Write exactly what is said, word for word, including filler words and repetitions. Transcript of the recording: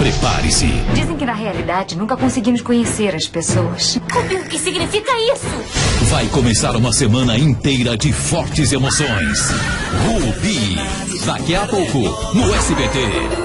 Prepare-se. Dizem que na realidade nunca conseguimos conhecer as pessoas. O que significa isso? Vai começar uma semana inteira de fortes emoções. Rubi. Daqui a pouco, no S B T.